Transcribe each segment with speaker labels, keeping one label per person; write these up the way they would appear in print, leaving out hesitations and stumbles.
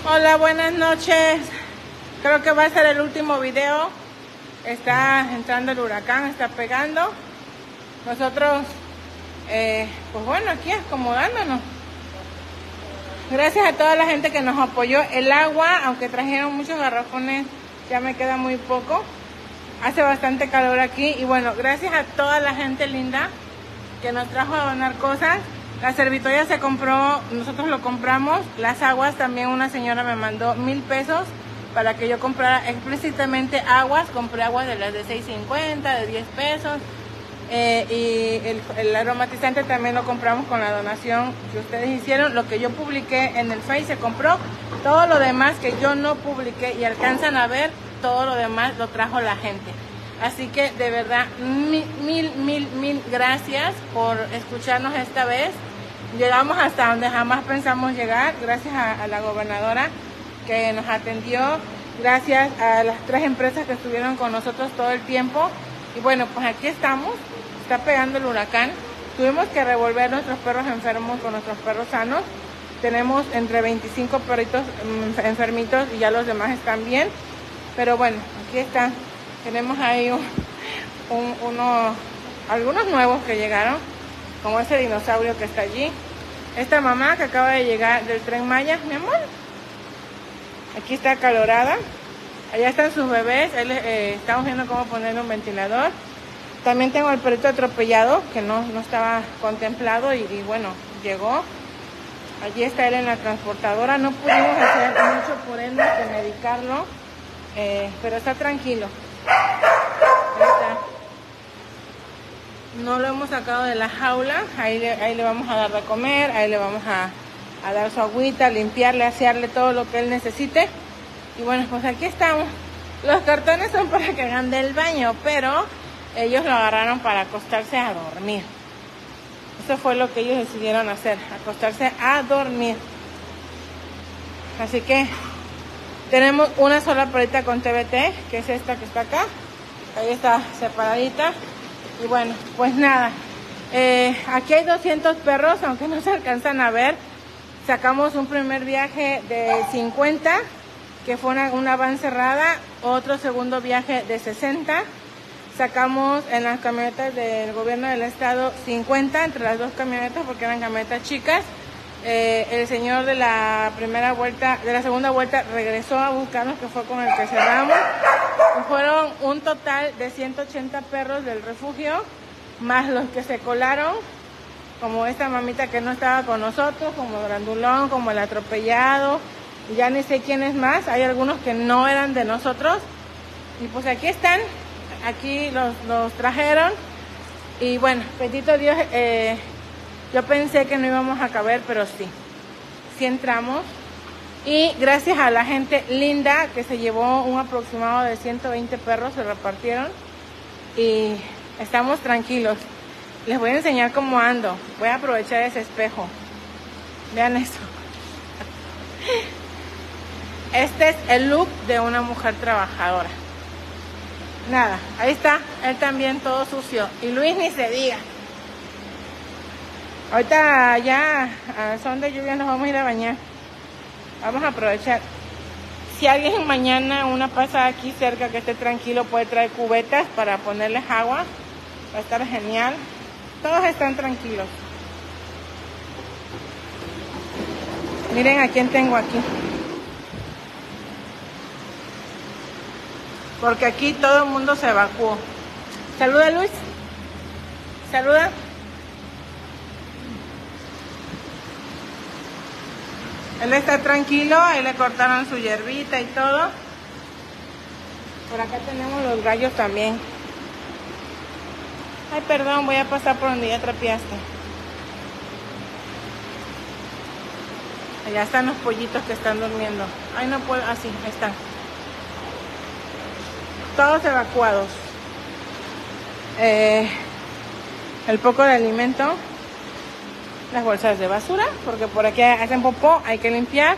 Speaker 1: Hola, buenas noches. Creo que va a ser el último video. Está entrando el huracán, está pegando. Nosotros, pues bueno, aquí acomodándonos. Gracias a toda la gente que nos apoyó. El agua, aunque trajeron muchos garrafones, ya me queda muy poco. Hace bastante calor aquí. Y bueno, gracias a toda la gente linda que nos trajo a donar cosas. La servitoria se compró, nosotros lo compramos. Las aguas también, una señora me mandó 1000 pesos para que yo comprara explícitamente aguas. Compré aguas de las de 6.50, de 10 pesos. Y el aromatizante también lo compramos con la donación que ustedes hicieron. Lo que yo publiqué en el Face se compró. Todo lo demás que yo no publiqué y alcanzan a ver, todo lo demás lo trajo la gente. Así que de verdad, mil gracias por escucharnos esta vez. Llegamos hasta donde jamás pensamos llegar, gracias a la gobernadora que nos atendió, gracias a las 3 empresas que estuvieron con nosotros todo el tiempo. Y bueno, pues aquí estamos, está pegando el huracán. Tuvimos que revolver nuestros perros enfermos con nuestros perros sanos. Tenemos entre 25 perritos enfermitos y ya los demás están bien. Pero bueno, aquí están. Tenemos ahí algunos nuevos que llegaron, como ese dinosaurio que está allí. Esta mamá que acaba de llegar del Tren Maya, mi amor. Aquí está acalorada. Allá están sus bebés. Estamos viendo cómo ponerle un ventilador. También tengo el perrito atropellado, que no estaba contemplado y bueno, llegó. Allí está él en la transportadora. No pudimos hacer mucho por él, que medicarlo, pero está tranquilo. Ahí está. No lo hemos sacado de la jaula. Ahí le vamos a dar de comer, ahí le vamos a dar su agüita, limpiarle, asearle todo lo que él necesite. Y bueno, pues aquí estamos. Los cartones son para que hagan del baño, pero ellos lo agarraron para acostarse a dormir. Eso fue lo que ellos decidieron hacer, acostarse a dormir. Así que tenemos una sola perrita con TBT, que es esta que está acá. Ahí está separadita. Y bueno, pues nada. Aquí hay 200 perros, aunque no se alcanzan a ver. Sacamos un primer viaje de 50, que fue una van cerrada. Otro segundo viaje de 60. Sacamos en las camionetas del gobierno del estado 50, entre las 2 camionetas, porque eran camionetas chicas. El señor de la segunda vuelta regresó a buscarnos, que fue con el que cerramos. Y fueron un total de 180 perros del refugio, más los que se colaron, como esta mamita que no estaba con nosotros, como Grandulón, como el atropellado, y ya ni sé quién es más. Hay algunos que no eran de nosotros. Y pues aquí están, aquí los trajeron. Y bueno, bendito Dios, yo pensé que no íbamos a caber, pero sí entramos. Y gracias a la gente linda que se llevó un aproximado de 120 perros, se repartieron. Y estamos tranquilos. Les voy a enseñar cómo ando. Voy a aprovechar ese espejo. Vean eso. Este es el look de una mujer trabajadora. Nada, ahí está. Él también todo sucio. Y Luis ni se diga. Ahorita ya a son de lluvia nos vamos a ir a bañar. Vamos a aprovechar. Si alguien mañana una pasa aquí cerca que esté tranquilo, puede traer cubetas para ponerles agua. Va a estar genial. Todos están tranquilos. Miren a quién tengo aquí. Porque aquí todo el mundo se evacuó. Saluda, Luis. Saluda. Él está tranquilo, ahí le cortaron su hierbita y todo. Por acá tenemos los gallos también. Ay, perdón, voy a pasar por donde ya trapeaste. Allá están los pollitos que están durmiendo. Ay, no puedo, así, ahí están. Todos evacuados. El poco de alimento. Las bolsas de basura, porque por aquí hacen popó, hay que limpiar.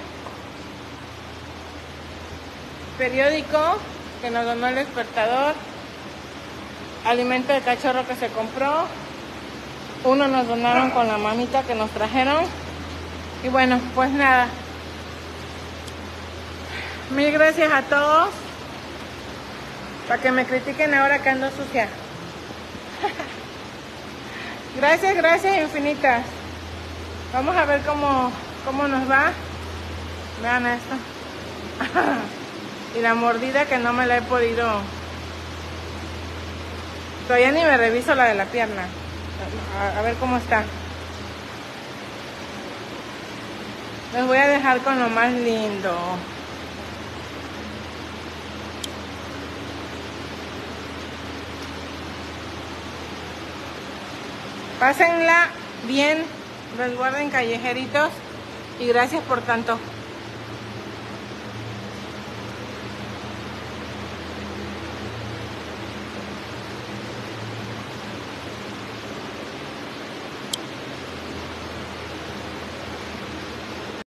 Speaker 1: Periódico que nos donó el despertador. Alimento de cachorro que se compró. Uno nos donaron con la mamita que nos trajeron. Y bueno, pues nada. Mil gracias a todos. Para que me critiquen ahora que ando sucia. Gracias, gracias infinitas. Vamos a ver cómo nos va. Vean esto. Y la mordida que no me la he podido. Todavía ni me reviso la de la pierna. A ver cómo está. Les voy a dejar con lo más lindo. Pásenla bien, resguarden callejeritos y gracias por tanto.